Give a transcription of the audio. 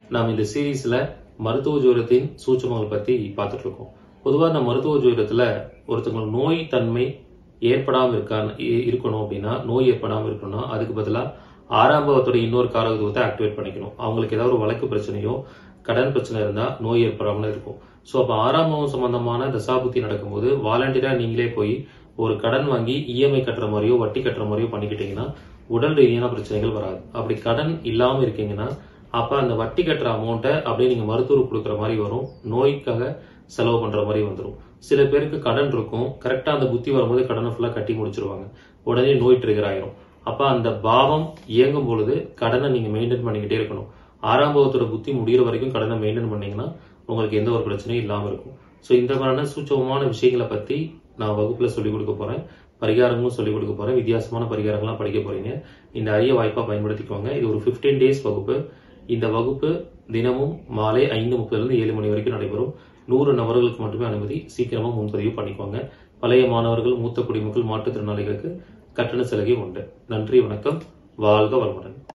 நாம் இந்த சீரீஸ்ல மருத்துவ ஜோதிடத்தின் சூட்சுமங்கள் பத்தி பார்த்துட்டு இருக்கோம். பொதுவாக இந்த மருத்துவ ஜோதிடத்துல ஒருத்தவங்களுக்கு நோய் தன்மை ஏற்படாமல் இருக்கணும் அப்படின்னா, நோய் ஏற்படாமல் இருக்கணும்னா அதுக்கு பதிலாக ஆறாம் பாவத்தோட இன்னொரு காரகத்துவத்தை ஆக்டிவேட் பண்ணிக்கணும். அவங்களுக்கு ஏதாவது ஒரு வழக்கு பிரச்சனையோ கடன் பிரச்சனை இருந்தா நோய் ஏற்படாமல் இருக்கும். ஸோ அப்போ ஆறாம் பாவம் சம்பந்தமான தசாபுத்தி நடக்கும்போது வாலண்டியரா நீங்களே போய் ஒரு கடன் வாங்கி இஎம்ஐ கட்டுற மாதிரியோ வட்டி கட்டுற மாதிரியோ பண்ணிக்கிட்டீங்கன்னா உடல் ரீதியான பிரச்சனைகள் வராது. அப்படி கடன் இல்லாம இருக்கீங்கன்னா அப்ப அந்த வட்டி கட்டுற அமௌண்ட்டை அப்படியே நீங்க மருத்துவருக்கு கொடுக்குற மாதிரி வரும், நோய்க்காக செலவு பண்ற மாதிரி வந்துடும். சில பேருக்கு கடன் இருக்கும், கரெக்டா அந்த புத்தி வரும்போது கடனை ஃபுல்லா கட்டி முடிச்சிருவாங்க, உடனே நோய் ட்ரிகர் ஆயிரும். அப்ப அந்த பாவம் இயங்கும் பொழுது கடனை நீங்க மெயின்டைன் பண்ணிக்கிட்டே இருக்கணும். ஆறாம் பாவத்தோட புத்தி முடிகிற வரைக்கும் கடனை மெயின்டைன் பண்ணீங்கன்னா உங்களுக்கு எந்த ஒரு பிரச்சனையும் இல்லாம இருக்கும். ஸோ இந்த மாதிரியான சூட்சமமான விஷயங்களை பத்தி நான் வகுப்புல சொல்லிக் கொடுக்க போறேன், பரிகாரங்களும் சொல்லிக் கொடுக்க போறேன். வித்தியாசமான பரிகாரங்கள்லாம் படிக்க போறீங்க. இந்த அரிய வாய்ப்பா பயன்படுத்திக்கோங்க. இது ஒரு 15 days வகுப்பு. இந்த வகுப்பு தினமும் மாலை 5:30 7 மணி வரைக்கும் நடைபெறும். 100 நபர்களுக்கு மட்டுமே அனுமதி. சீக்கிரமா முன்பதிவு பண்ணிக்கோங்க. பழைய மாணவர்கள், மூத்த குடிமக்கள், மாற்றுத்திறனாளிகளுக்கு கட்டண சலுகை உண்டு. நன்றி, வணக்கம், வாழ்க வளமுடன்.